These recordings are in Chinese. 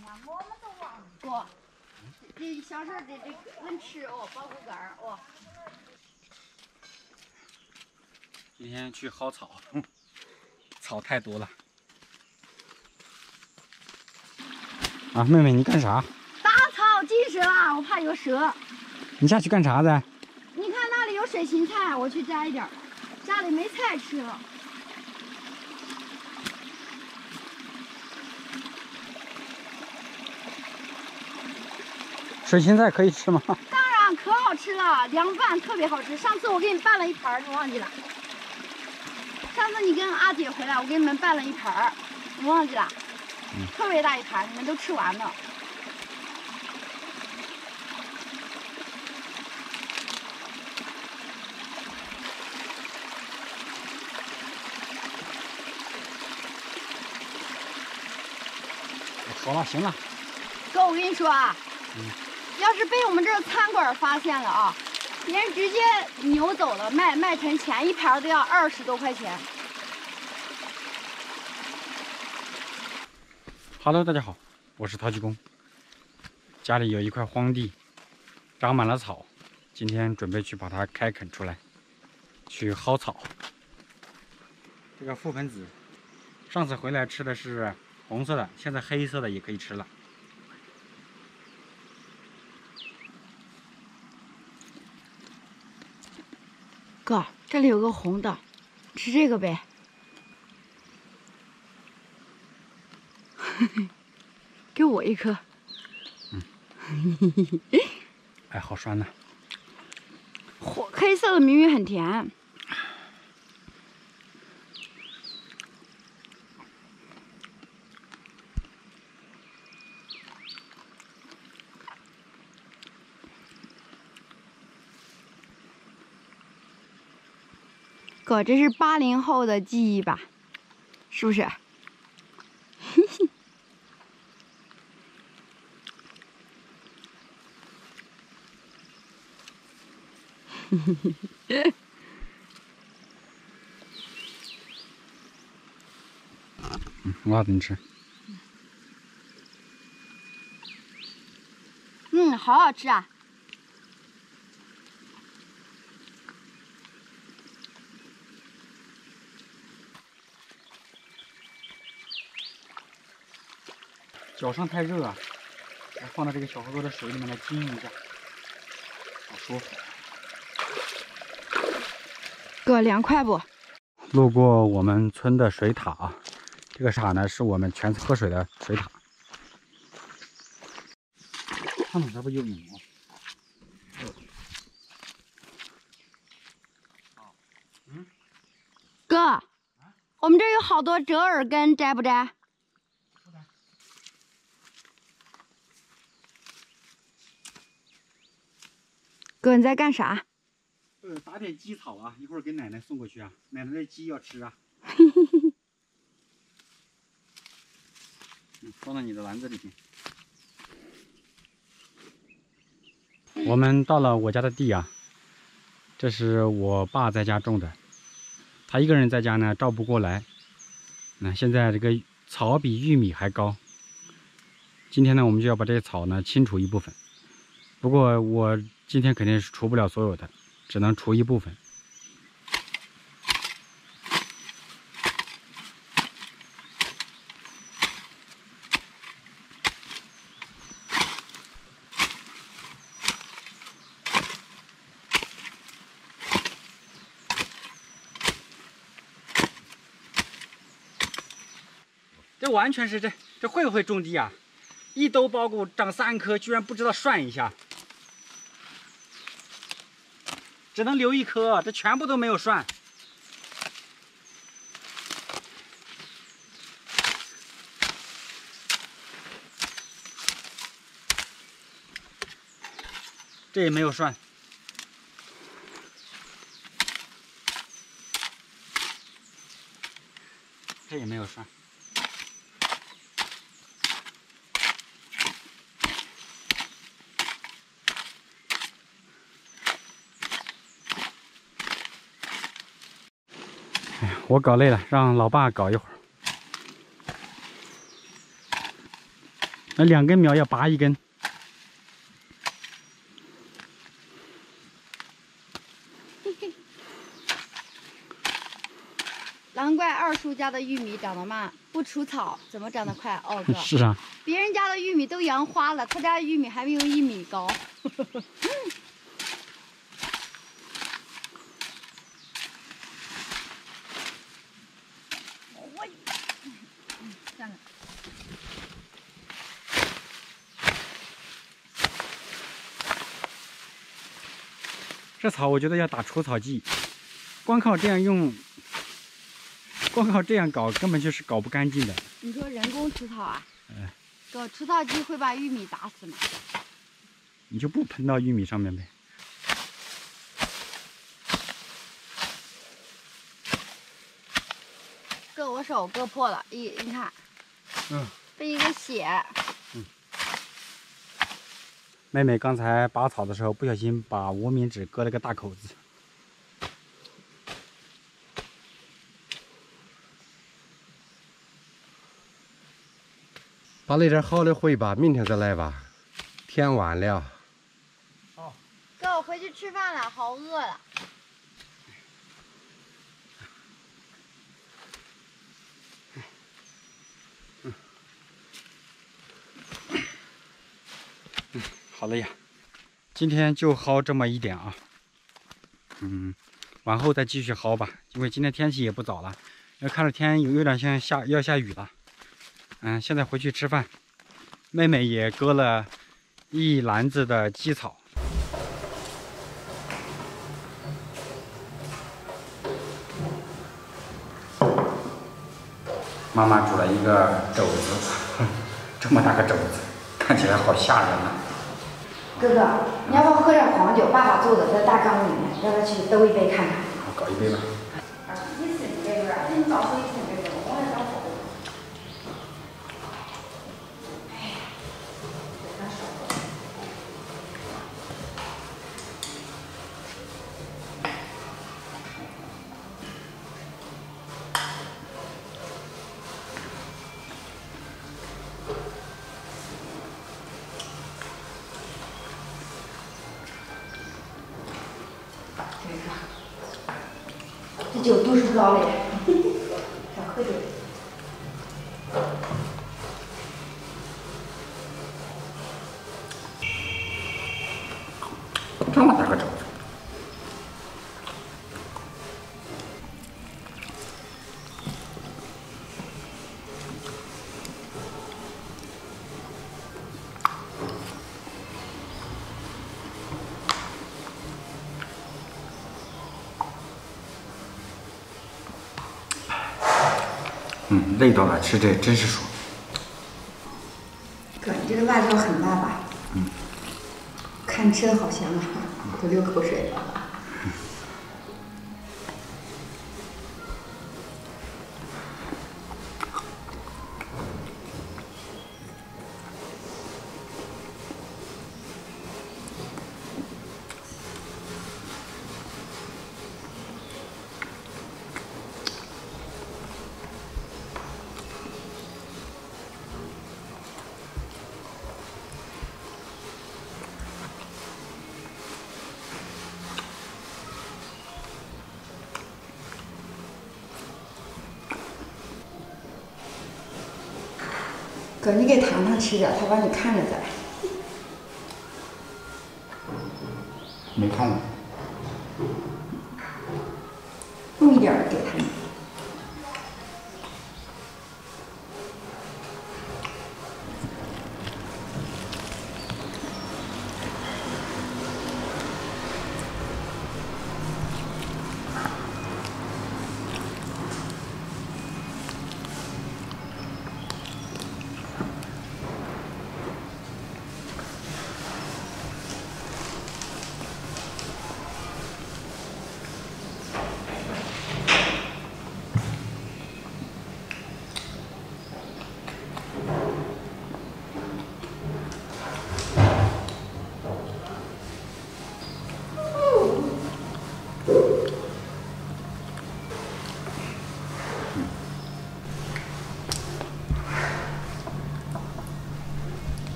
呀，我们都忘了。哥，这小时候这能吃哦，保护杆儿哦。 今天去薅草，草太多了。啊，妹妹，你干啥？ 打草惊蛇啊！我怕有蛇。 你下去干啥的？ 你看那里有水芹菜，我去摘一点儿。家里没菜吃了。 水芹菜可以吃吗？ 当然可好吃了，凉拌特别好吃。上次我给你拌了一盘儿，你忘记了？上次你跟阿姐回来，我给你们拌了一盘儿，你忘记了？特别大一盘，你们都吃完了。 好了，行了。 哥，我跟你说啊，要是被我们这儿餐馆发现了啊，别人直接扭走了，卖成钱，一盘都要20多块钱。 Hello， 大家好，我是陶吉公。家里有一块荒地，长满了草，今天准备去把它开垦出来，去薅草。这个覆盆子，上次回来吃的是红色的，现在黑色的也可以吃了。 哥，这里有个红的，吃这个呗。给我一颗。 哎，好酸呐！ 黑色的明明很甜。哥，这是80后的记忆吧？是不是？ 我给你吃。 好好吃啊！ 脚上太热啊，放到这个小河沟的水里面来浸一下，好舒服。 哥，凉快不？ 路过我们村的水塔，这个塔呢是我们全村喝水的水塔。看到这不有影吗？ 哥，我们这儿有好多折耳根，摘不摘？哥，你在干啥？ 打点鸡草啊，一会儿给奶奶送过去啊。奶奶的鸡要吃啊。放到你的篮子里面。我们到了我家的地啊，这是我爸在家种的，他一个人在家呢照不过来。那现在这个草比玉米还高。今天呢，我们就要把这些草呢清除一部分。不过我今天肯定是除不了所有的，只能除一部分。这完全是这会不会种地啊？一兜苞谷长3颗，居然不知道涮一下，只能留1颗，这全部都没有涮。这也没有涮。这也没有涮。哎呀，我搞累了，让老爸搞一会儿。 那2根苗要拔1根。 难怪二叔家的玉米长得慢，不除草怎么长得快？哦哥， 是啊， 别人家的玉米都扬花了，他家的玉米还没有1米高。算了。 这草我觉得要打除草剂，光靠这样用，光靠这样搞根本就是搞不干净的。 你说人工除草啊？哥，除草剂会把玉米打死吗？ 你就不喷到玉米上面呗。 哥，我手割破了，你看，被一个血。 妹妹刚才拔草的时候不小心把无名指割了个大口子。 把那点好的回吧，明天再来吧，天晚了。 好， 哥，我回去吃饭了，好饿了。 好了呀，今天就薅这么一点啊。往后再继续薅吧，因为今天天气也不早了，要看着天有点像要下雨了。现在回去吃饭。妹妹也割了1篮子的鸡草。妈妈煮了一个肘子，这么大个肘子，看起来好吓人啊！ 哥哥，你要不要喝点黄酒？爸爸做的，在大缸里面，要不要去兜一杯看看？ 好，搞一杯吧。 1升这个，你早说1升这个，我也当火。这酒度数高了呀，少喝点。 这么大个肘子。累到了，吃这真是爽。 哥，你这个辣椒很辣吧？看吃的好香啊，都流口水了。哥，你给糖糖吃点，他帮你看着在。 没看呢。 弄一点给他们。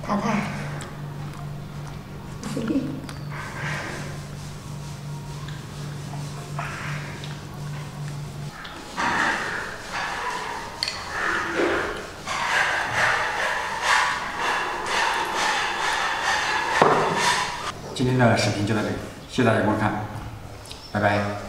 太太。 今天的视频就到这里，谢谢大家观看，拜拜。